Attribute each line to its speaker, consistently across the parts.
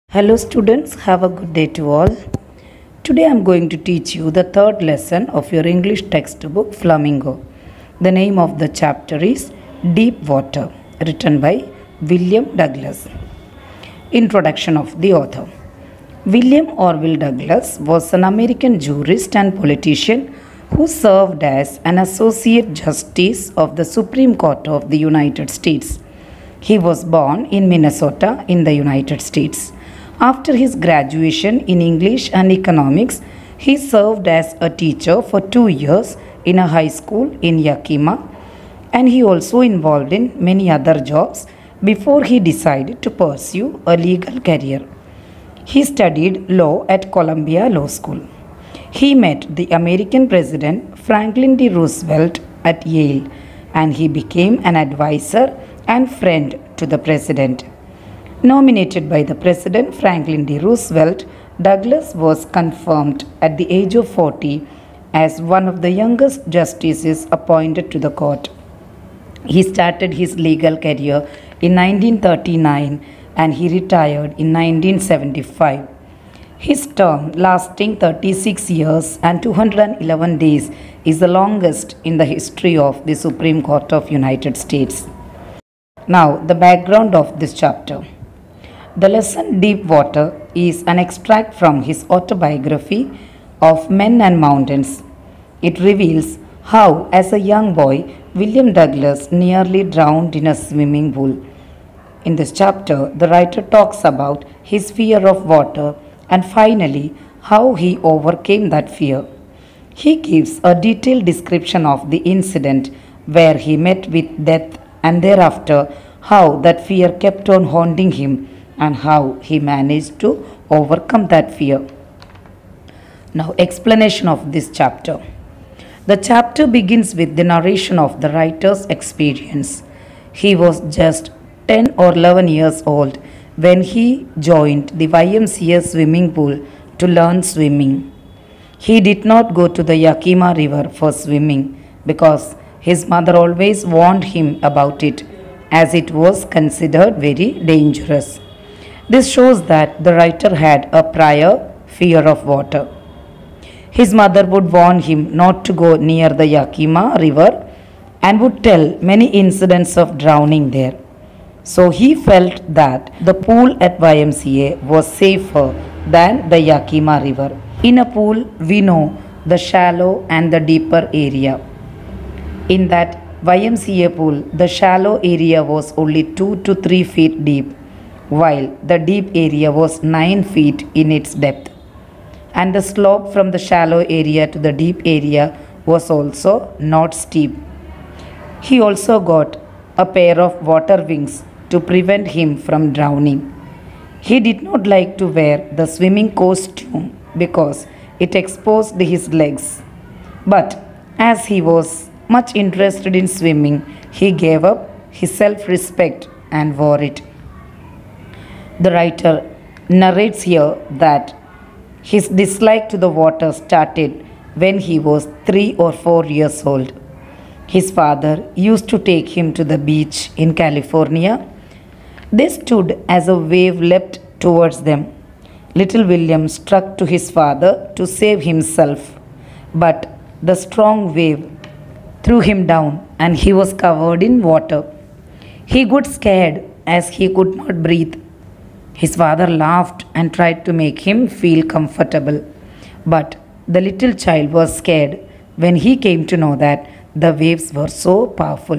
Speaker 1: Hello students, have a good day to all. Today I am going to teach you the third lesson of your English textbook Flamingo. The name of the chapter is Deep Water, written by William Douglas. Introduction of the author. William Orville Douglas was an American jurist and politician who served as an Associate Justice of the Supreme Court of the United States. He was born in Minnesota in the United States. After his graduation in English and economics, he served as a teacher for 2 years in a high school in Yakima, and he also involved in many other jobs before he decided to pursue a legal career. He studied law at Columbia Law School. He met the American President Franklin D. Roosevelt at Yale, and he became an advisor and friend to the president. Nominated by the President Franklin D. Roosevelt, Douglas was confirmed at the age of 40 as one of the youngest justices appointed to the court. He started his legal career in 1939 and he retired in 1975. His term, lasting 36 years and 211 days, is the longest in the history of the Supreme Court of United States. Now, the background of this chapter. The lesson Deep Water is an extract from his autobiography of Men and Mountains. It reveals how, as a young boy, William Douglas nearly drowned in a swimming pool. In this chapter, the writer talks about his fear of water and finally how he overcame that fear. He gives a detailed description of the incident where he met with death and thereafter how that fear kept on haunting him and how he managed to overcome that fear. Now, explanation of this chapter. The chapter begins with the narration of the writer's experience. He was just 10 or 11 years old when he joined the YMCA swimming pool to learn swimming. He did not go to the Yakima River for swimming because his mother always warned him about it, as it was considered very dangerous. This shows that the writer had a prior fear of water. His mother would warn him not to go near the Yakima River and would tell many incidents of drowning there. So he felt that the pool at YMCA was safer than the Yakima River. In a pool, we know the shallow and the deeper area. In that YMCA pool, the shallow area was only 2 to 3 feet deep, while the deep area was 9 feet in its depth. And the slope from the shallow area to the deep area was also not steep. He also got a pair of water wings to prevent him from drowning. He did not like to wear the swimming costume because it exposed his legs. But as he was much interested in swimming, he gave up his self-respect and wore it. The writer narrates here that his dislike to the water started when he was 3 or 4 years old. His father used to take him to the beach in California. They stood as a wave leapt towards them. Little William struck to his father to save himself, but the strong wave threw him down and he was covered in water. He got scared as he could not breathe. His father laughed and tried to make him feel comfortable, but the little child was scared when he came to know that the waves were so powerful.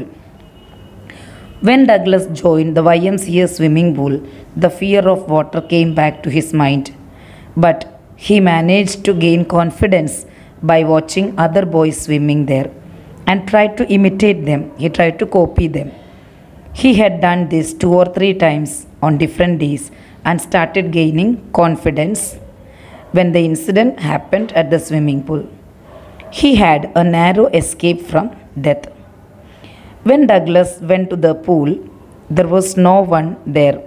Speaker 1: When Douglas joined the YMCA swimming pool, the fear of water came back to his mind, but he managed to gain confidence by watching other boys swimming there and tried to imitate them. He tried to copy them. He had done this 2 or 3 times on different days and started gaining confidence when the incident happened at the swimming pool. He had a narrow escape from death. When Douglas went to the pool, there was no one there.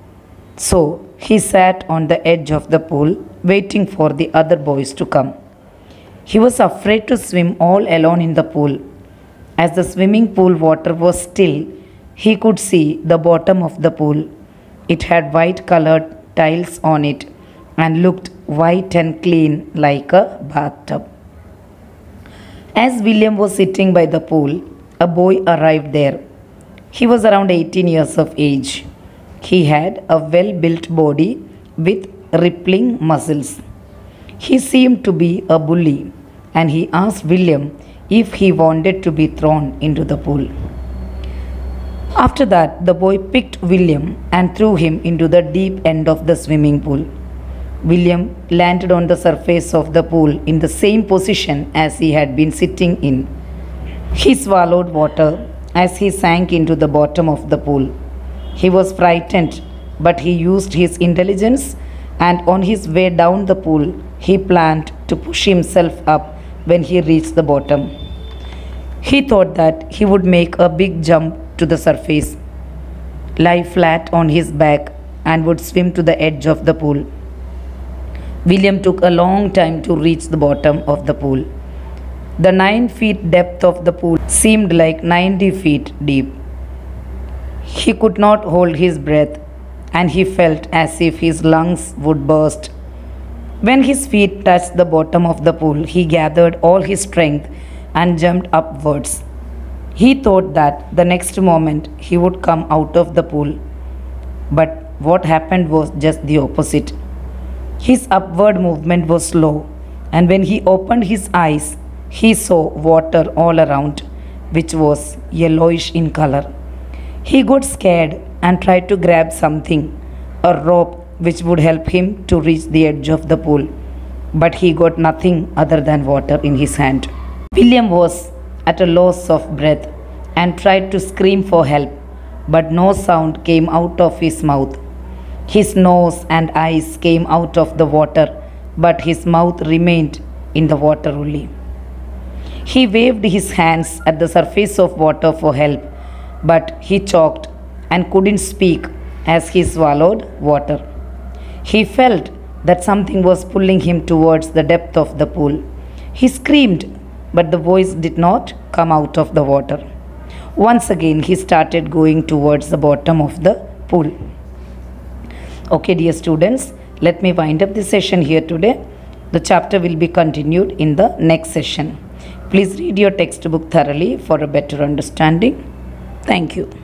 Speaker 1: So he sat on the edge of the pool waiting for the other boys to come. He was afraid to swim all alone in the pool. As the swimming pool water was still, he could see the bottom of the pool. It had white colored tiles on it and looked white and clean like a bathtub. As William was sitting by the pool, a boy arrived there. He was around 18 years of age. He had a well built body with rippling muscles. He seemed to be a bully, and he asked William if he wanted to be thrown into the pool. After that, the boy picked William and threw him into the deep end of the swimming pool. William landed on the surface of the pool in the same position as he had been sitting in. He swallowed water as he sank into the bottom of the pool. He was frightened, but he used his intelligence, and on his way down the pool, he planned to push himself up when he reached the bottom. He thought that he would make a big jump to the surface, lie flat on his back, and would swim to the edge of the pool. William took a long time to reach the bottom of the pool. The 9 feet depth of the pool seemed like 90 feet deep. He could not hold his breath, and he felt as if his lungs would burst. When his feet touched the bottom of the pool, he gathered all his strength and jumped upwards. He thought that the next moment he would come out of the pool. But what happened was just the opposite. His upward movement was slow, and when he opened his eyes, he saw water all around, which was yellowish in color. He got scared and tried to grab something, a rope which would help him to reach the edge of the pool, but he got nothing other than water in his hand. William was at a loss of breath and tried to scream for help, but no sound came out of his mouth. His nose and eyes came out of the water, but his mouth remained in the water only. He waved his hands at the surface of water for help, but he choked and couldn't speak as he swallowed water. He felt that something was pulling him towards the depth of the pool. He screamed, but the voice did not come out of the water. Once again, he started going towards the bottom of the pool. Okay, dear students, let me wind up this session here today. The chapter will be continued in the next session. Please read your textbook thoroughly for a better understanding. Thank you.